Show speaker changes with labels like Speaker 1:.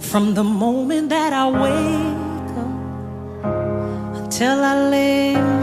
Speaker 1: From the moment that I wake up until I lay